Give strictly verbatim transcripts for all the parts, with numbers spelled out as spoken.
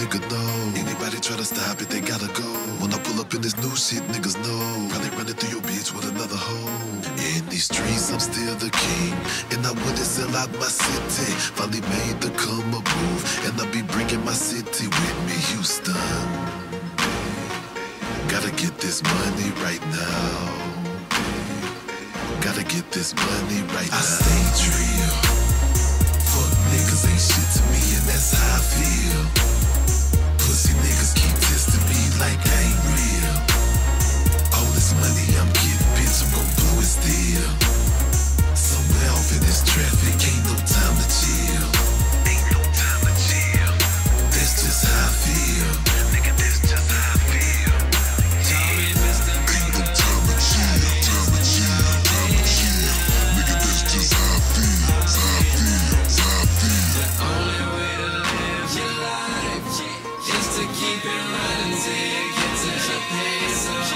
nigga know. Anybody try to stop it, they gotta go. When I pull up in this new shit, niggas know. Probably running through your bitch with another hoe. In these streets, I'm still the king, and I wouldn't sell out my city. Finally made the come up move, and I be bringing my city with me, Houston. Gotta get this money right now. Gotta get this money right now. I stay real. Fuck niggas ain't shit to me, and that's how I feel. Pussy niggas keep testing me like I ain't real. All this money I'm getting, bitch, I'm gon' blow it still. Somewhere off in this traffic, ain't no time to chill. Ain't no time to chill. That's just how I feel. Nigga, that's just how I feel. Yeah. Ain't no time to chill, time to chill, time to chill. Nigga, that's just how I feel, how I feel, how I feel. The only way to live your life is to keep it running till you get to the pesos.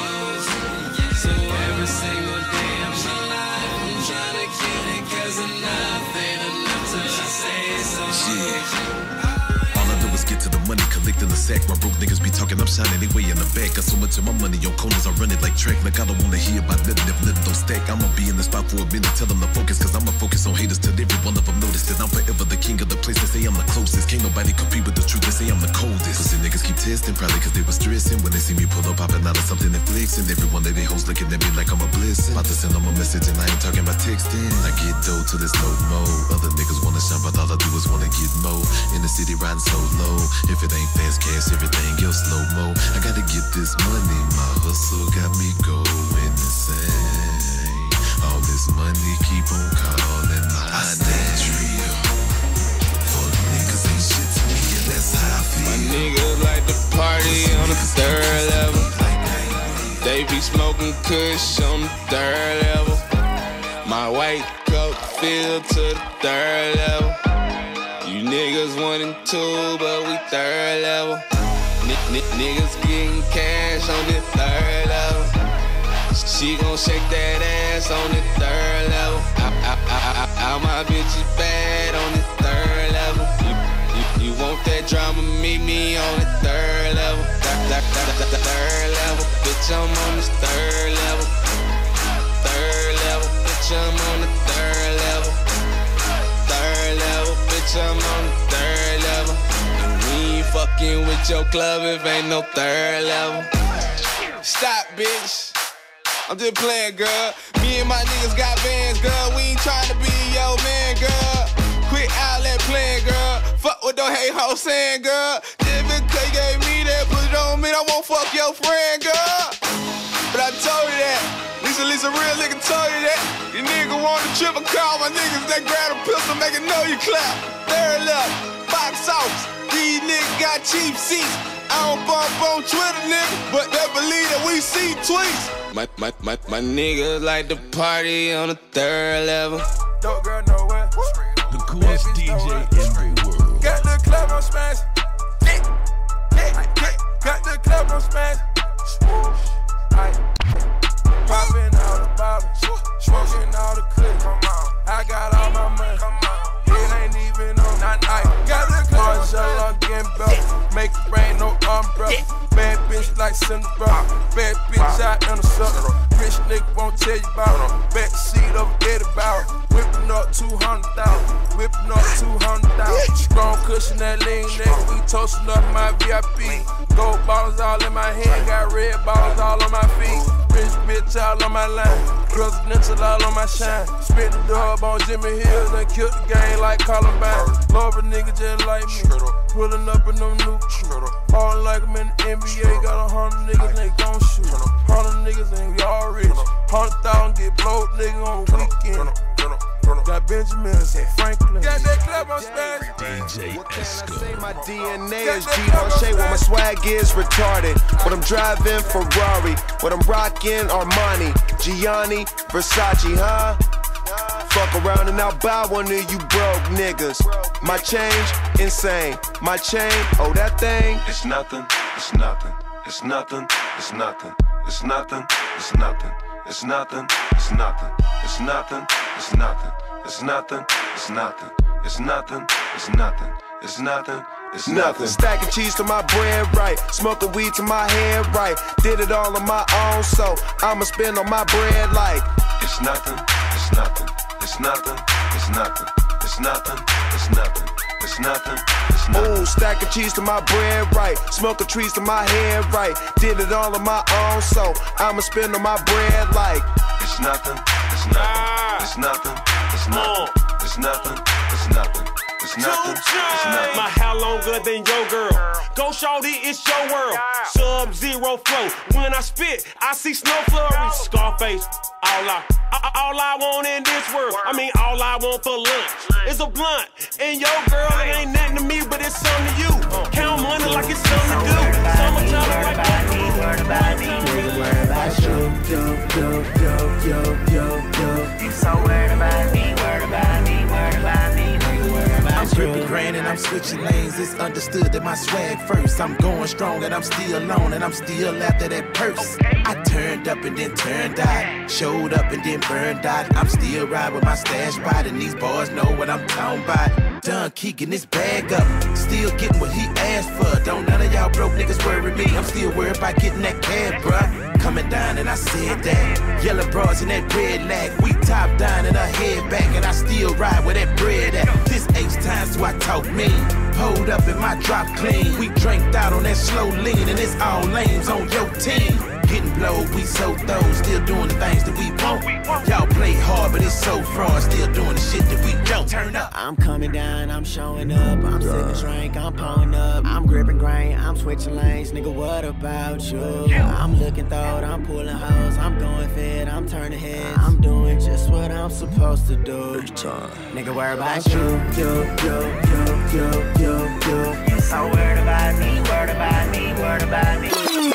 So every single day of my life, I'm trying to get it, cause enough ain't enough till I say so. Yeah. All I do is get to the money, collecting the sack. My broke niggas be talking, I'm shining anyway in the back. Got so much of my money on corners, I run it like track. Like I don't wanna hear about nothing if nothing don't stack. I'ma be in the spot for a minute, tell them to focus, cause I'ma focus on haters till every one of them notice that I'm forever the king of the place. They say I'm the closest, can't nobody compete with the truth. They say I'm the coldest. Pussy niggas keep testing, probably cause they was stressing when they see me pull up, popping out of something and flexing. Every one of they hoes looking at me like I'm a blessing. About to send them a message and I ain't talking about texting. I get dough till there's no more. Other niggas wanna shine, but all I do is wanna get more. In the city riding so low. If it ain't fast cash, everything else slow mo. I gotta get this money, my hustle got me going insane. All this money keep on calling my I name. Real. Fuck niggas ain't shit to me, and that's how I feel. My niggas like to party on the third level. They be smoking kush on the third level. My white coat filled to the third level. You niggas one and two, but we third level. N -n Niggas getting cash on the third level. She gon' shake that ass on the third level. I, I, I, I, all my bitches bad on the third level. You, you, you want that drama, meet me on the third level. Th th th th th third level, bitch, I'm on this third level. Third level, bitch, I'm on the third level. Third level, bitch, I'm on the third level. And we ain't fucking with your club if ain't no third level. Stop, bitch. I'm just playing, girl. Me and my niggas got bands, girl. We ain't trying to be your man, girl. Quit outlet playing, girl. Fuck what the hate hoes saying, girl. Just because you gave me that, put it on me, I won't fuck your friend, girl. But I told you that. Lisa, Lisa, real nigga told you that. You nigga want a trip, I call my niggas that grab a pistol, make it know you clap. Third left, box office. These niggas got cheap seats. I don't bump on Twitter, nigga, but they believe that we see tweets. My, my, my, my niggas like to party on the third level. Dope girl nowhere. The coolest D J in the world. Got the club on smash. Yeah, yeah, yeah. Got the club on smash. Aight. Popping all the bottles, smoking all the clips. I got all my money. It ain't even on night. Got the club on getting belt. Make it rain, no umbrella. Bad bitch like Cinderella. Bad bitch out in the sucker. Rich nigga won't tell you about it. Back seat of Eddie Bauer. Whipping up two hundred thousand. Whipping up two hundred thousand. Strong cushion that lean nigga. We toasting up my V I P. Gold bottles all in my hand. Got red bottles all on my feet. Rich bitch all on my line. Presidential all on my shine. Spit the dub on Jimmy Hills and killed the game like Columbine. Love a nigga just like me. Pulling up in them new ballin' like I'm in the N B A. Got a hundred niggas, they gon' shoot. Hundred niggas and we all rich. Hundred thousand get blowed, nigga, on the weekend. Got Benjamin and Franklin. Got that club on smash. D J Esco. Say my D N A is G Hershey, when my swag is retarded. But I'm driving Ferrari, what I'm rocking Armani, Gianni, Versace, huh? Fuck around and I'll buy one of you broke niggas. My change, insane. My chain, oh that thing. It's nothing, it's nothing, it's nothing, it's nothing, it's nothing, it's nothing, it's nothing, it's nothing, it's nothing, it's nothing, it's nothing, it's nothing, it's nothing, it's nothing, it's nothing, it's nothing. Stacking cheese to my bread right, smoking weed to my head right. Did it all on my own, so I'ma spend on my bread like it's nothing, it's nothing, it's nothing, it's nothing, it's nothing, it's nothing, it's nothing, it's nothing. Ooh, stacking cheese to my bread right, smoking trees to my head right. Did it all on my own, so I'ma spend on my bread like it's nothing, it's nothing, it's nothing, it's nothing, it's nothing, it's nothing. It's nothing, it's nothing. My hair longer than your girl. Go shorty, it's your world. Sub-zero flow. When I spit, I see snow flurries. Scarface, all I, all I want in this world. I mean, all I want for lunch is a blunt. And your girl, it ain't nothing to me, but it's something to you. Count money like it's something to do. Summertime right back. Word about me, nigga, word about you. Yo, yo, yo, yo, yo, yo. You so worried about me, word about me, word about me, nigga, word about you. I'm gripping grain and I'm switching lanes. It's understood that my swag first. I'm going strong and I'm still on and I'm still after that purse. I turned up and then turned out. Showed up and then burned out. I'm still riding with my stash spot and these boys know what I'm talking about. Done kicking this bag up. Still getting what he asked for. Don't none of y'all broke niggas worry me. I'm still worried about getting that cab, bruh. Coming down and I said that. Yellow bras and that red lag. We top down and her head back and I still ride with that bread at. This eight times so I talk mean. Pulled up in my drop clean. We drank out on that slow lean and it's all lanes on your team. Getting blowed, we so throw, still doing the things that we want. Y'all play hard, but it's so fraud, still doing the shit that we don't. Turn up. I'm coming down, I'm showing up. I'm sipping drink, I'm pulling up. I'm gripping grain, I'm switching lanes. Nigga, what about you? I'm looking throat, I'm pulling hoes. I'm going fit, I'm turning heads. I'm doing just what I'm supposed to do. Nigga, worry about you. Yo, yo, yo, yo, yo, yo. You so worried about me, worried about me, worried about me.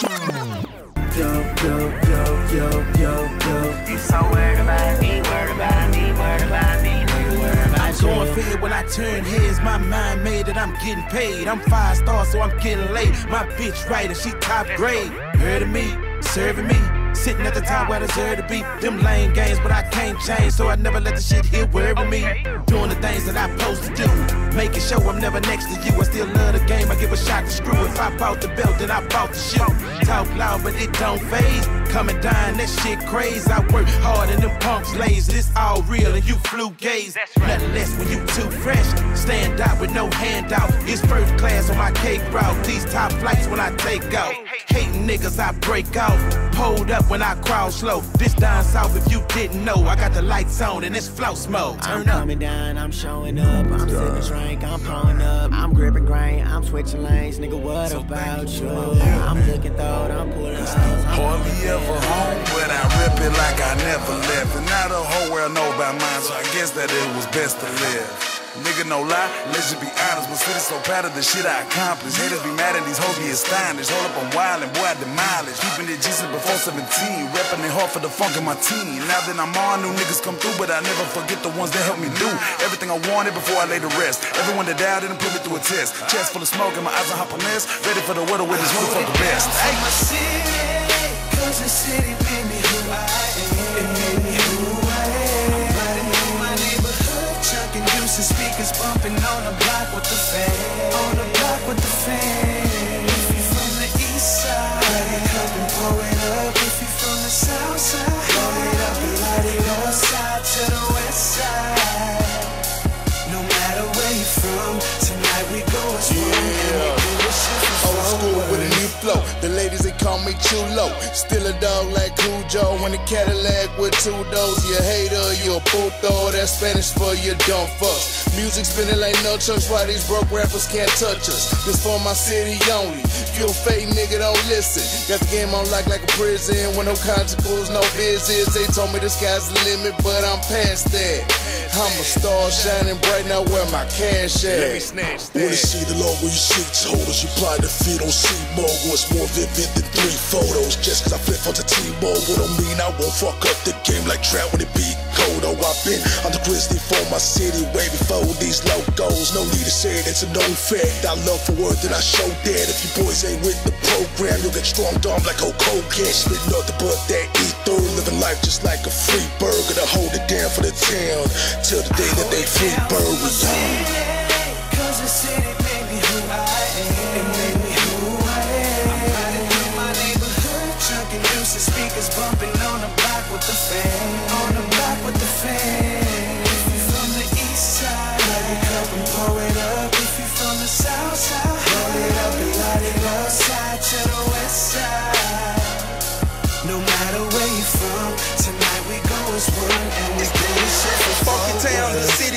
Yo, yo, yo, yo, yo, yo. You so worried about me, worried about me, worried about me, nigga, worried about I'm going fed when I turn heads, my mind made that I'm getting paid. I'm five stars, so I'm getting late. My bitch right and she top grade. Heard of me, serving me. Sitting at the top where I deserve to be. Them lame games, but I can't change, so I never let the shit here worry me. Doing the things that I'm supposed to do. Making sure I'm never next to you. I still love the game, I give a shot to screw. If I bought the belt, then I bought the shoe. Talk loud, but it don't phase. Coming down, that shit crazy. I work hard and them punks lays. This all real and you flew gaze. Nothing less when you too fresh. Stand out with no handout. It's first class on my cake route. These top flights when I take out. Hating niggas, I break out. Pulled up when I crowd slow. This down south, if you didn't know, I got the lights on and it's flow mode. Turn I'm up. coming down, I'm showing up. I'm sipping drink, I'm pulling up. I'm gripping grain, I'm switching lanes. Nigga, what about you? I'm looking throat, I'm pulling hoes. Hardly ever home, but I rip it like I never left. And now the whole world know about mine, so I guess that it was best to live. Nigga, no lie, let's just be honest. My city's so proud of the shit I accomplished. Haters be mad and these hoes be astonished. Hold up, I'm wild and boy, I demolish. Keeping it G since before seventeen. Repping it hard for the funk in my team. Now that I'm on, new niggas come through, but I never forget the ones that helped me do everything I wanted before I lay to rest. Everyone that doubted and put me through a test. Chest full of smoke and my eyes on hop a mess. Ready for the weather with this one for the best. Hey. My city, cause the city made me who I am. It made me who I am. I'm riding through my neighborhood, chucking juices, speakers bumping on the block with the fan. On the block with the fan. If you from the east side, light it up and blow it up. If you from the south side, blow it up and light it up. Side to the west side. No matter where you from, tonight we go as one. Old school with a new flow. The ladies, they call me Chulo. Still a dog like Cujo in the Cadillac with two doors. You a hater, you a puto. That's Spanish for you dumb fucks. Music spinning like no chunks. Why these broke rappers can't touch us? This for my city only. If you a fake nigga, don't listen. Got the game on lock like a prison with no consequences, no business. They told me the sky's the limit, but I'm past that. I'm a star shining bright now. Where my cash at? Let me snatch that. Wanna see the logo you see holders. You apply the fit on C-Mogul. It's more vivid than three photos. Just cause I flip on the T-Mogul don't mean I won't fuck up the game like Trout when it be cold. Oh, I've been on the grizzly for my city way before these logos. No need to say it, it's a known fact. I love for word that I show that. If you boys ain't with the program, you'll get strong arm like Hulk Hogan. Spit nothing but that ether. Living life just like a free bird. Gonna hold it down for the town till the day that they free bird was on. Cause the city made me who I am.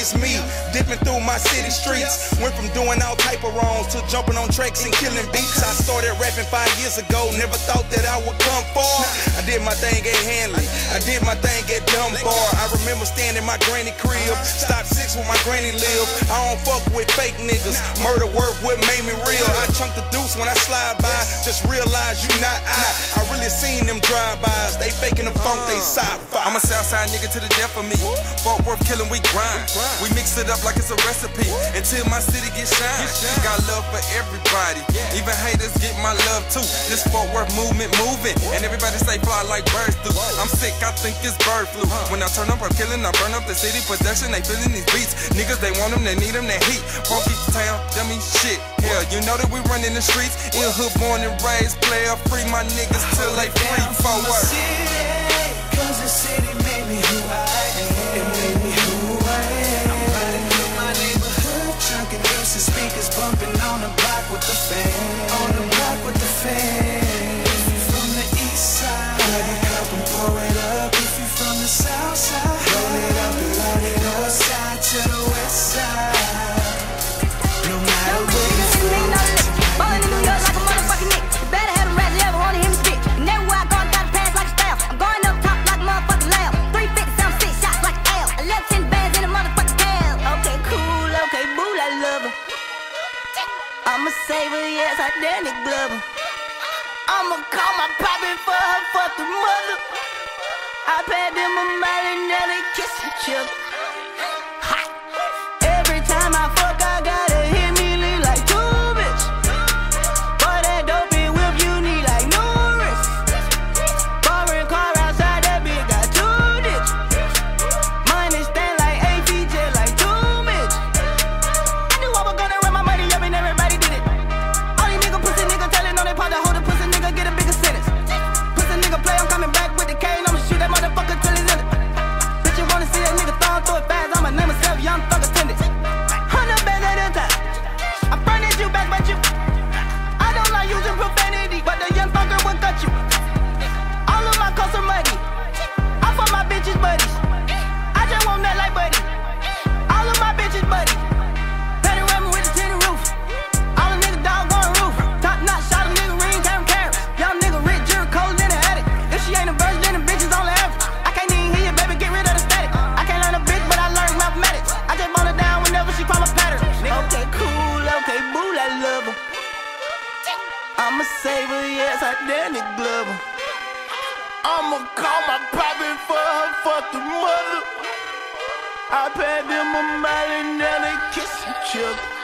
was me, dipping through my city streets. Went from doing all type of wrongs to jumping on tracks and killing beats. I started rapping five years ago, never thought that I would come far. I did my thing at Hanley, I did my thing at Dunbar. I remember staying in my granny crib, stop six where my granny live. I don't fuck with fake niggas, murder work what made me real. I chunk the deuce when I slide by, just realize you not I. I really seen them drive-bys, they faking the funk, they sci-fi. I'm a Southside nigga to the death of me. Fort Worth killing, we grind. We mix it up like it's a recipe until my city gets shine. Got love for everybody, even haters get my love too. This Fort Worth movement moving, and everybody say fly like birds do. I'm sick, I think it's bird flu. When I turn up, I'm killing, I burn up the city. Possession, they feeling these beats. Niggas, they want them, they need them, they heat. Funky town, dummy shit. Hell, you know that we run in the streets. In hood, born and raised, player free my niggas till they free for work. Cause the city made me who I am. It made me who I am. I'm riding through my neighborhood, chunking bass and speakers bumping on the block with the fam. On the block with the fam. If you from the east side, grab your cup and pour it up. If you from the south side, roll it up and load it north side to the west side. No matter where you from, ballin' in New York like a motherfucking nigga. You better have a rat, you ever wanna hear me spit. And everywhere I go, I gotta pass like a staff. I'm going up top like a motherfucking lamb. three fifty, seven six shots like an L. eleven, ten bands in a motherfucking cab. Okay, cool, okay, boo, I love her. I'm a saver, yes, I Danny Glover. I'ma call my poppin' for her fucking mother. I paid them a mile and now they kiss each other. Every time I fuck, I gotta hit me lean like two bitch. For that dope and whip, you need like new wrist. Foreign car outside, that bitch got two ditch. Money stand like eight feet, just like two bitch. I knew I was gonna run my money up and everybody did it. All these nigga pussy nigga telling on they part to hold a pussy nigga get a bigger sentence. Pussy nigga play, I'm coming back with the cane, I'ma shoot that motherfucker till he's in it. Bitch, you wanna see a nigga throw through it fast, I'ma name myself Young Thug Attendant. Hundred bands at a time, I furnish you back, but you I don't like using profanity, but the young fucker will cut you. All of my costs are muddy, I'm for my bitches buddies. I just want that like buddy, all of my bitches buddy. Panorama with the tinted roof, all the niggas dog going roof. Top notch, shot a nigga ring, carry carrots. Young nigga rich, Jerry cold in the attic. If she ain't a virgin, then the bitches on the average. I can't even hear you, baby, get rid of the static. I can't learn a bitch, but I learned mathematics. I just bone her down whenever she call my pattern. Okay, cool, okay, boo, I love her. I'm a saver, yes, I Danny Glover. I'ma call my poppin' for her fucking mother. I paid them a mile and now they kiss each other.